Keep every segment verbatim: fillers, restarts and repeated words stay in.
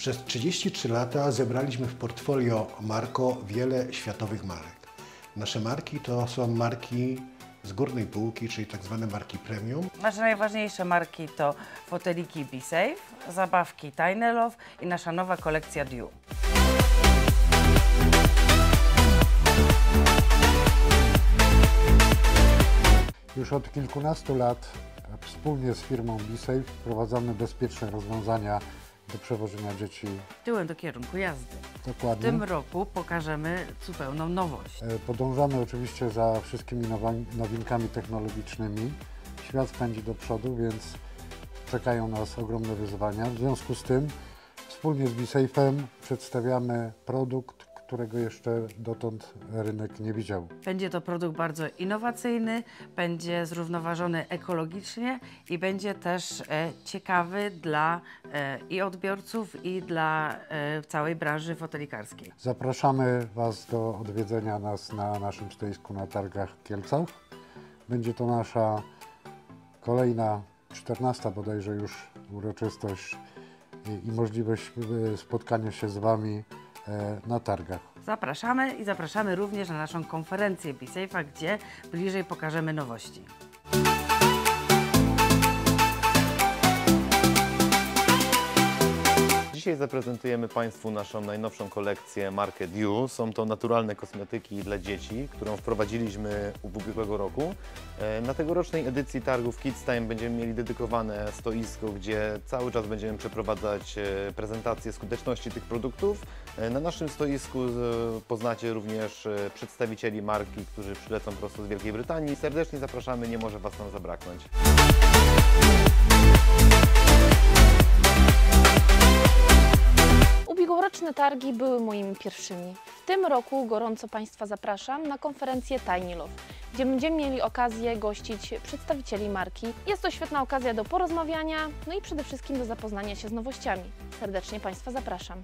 Przez trzydzieści trzy lata zebraliśmy w portfolio Marco wiele światowych marek. Nasze marki to są marki z górnej półki, czyli tak zwane marki premium. Nasze najważniejsze marki to foteliki B-Safe, zabawki Tiny Love i nasza nowa kolekcja Dew. Już od kilkunastu lat wspólnie z firmą B-Safe wprowadzamy bezpieczne rozwiązania do przewożenia dzieci. Tyłem do kierunku jazdy. Dokładnie. W tym roku pokażemy zupełną nowość. Podążamy oczywiście za wszystkimi nowinkami technologicznymi. Świat pędzi do przodu, więc czekają nas ogromne wyzwania. W związku z tym wspólnie z B-Safe'em przedstawiamy produkt, którego jeszcze dotąd rynek nie widział. Będzie to produkt bardzo innowacyjny, będzie zrównoważony ekologicznie i będzie też e, ciekawy dla e, i odbiorców, i dla e, całej branży fotelikarskiej. Zapraszamy Was do odwiedzenia nas na naszym stoisku na targach w Kielcach. Będzie to nasza kolejna, czternasta bodajże już uroczystość i, i możliwość spotkania się z Wami na targach. Zapraszamy i zapraszamy również na naszą konferencję B-Safe'a, gdzie bliżej pokażemy nowości. Dzisiaj zaprezentujemy Państwu naszą najnowszą kolekcję, markę Dew. Są to naturalne kosmetyki dla dzieci, którą wprowadziliśmy w ubiegłego roku. Na tegorocznej edycji targów Kids Time będziemy mieli dedykowane stoisko, gdzie cały czas będziemy przeprowadzać prezentację skuteczności tych produktów. Na naszym stoisku poznacie również przedstawicieli marki, którzy przylecą prosto z Wielkiej Brytanii. Serdecznie zapraszamy, nie może Was tam zabraknąć. Ubiegłoroczne targi były moimi pierwszymi. W tym roku gorąco Państwa zapraszam na konferencję Tiny Love, gdzie będziemy mieli okazję gościć przedstawicieli marki. Jest to świetna okazja do porozmawiania, no i przede wszystkim do zapoznania się z nowościami. Serdecznie Państwa zapraszam.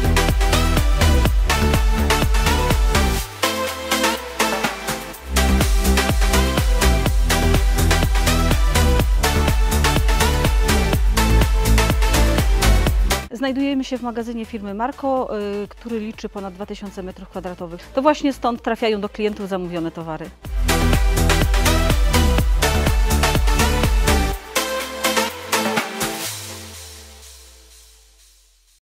Znajdujemy się w magazynie firmy Marco, który liczy ponad dwa tysiące metrów kwadratowych. To właśnie stąd trafiają do klientów zamówione towary.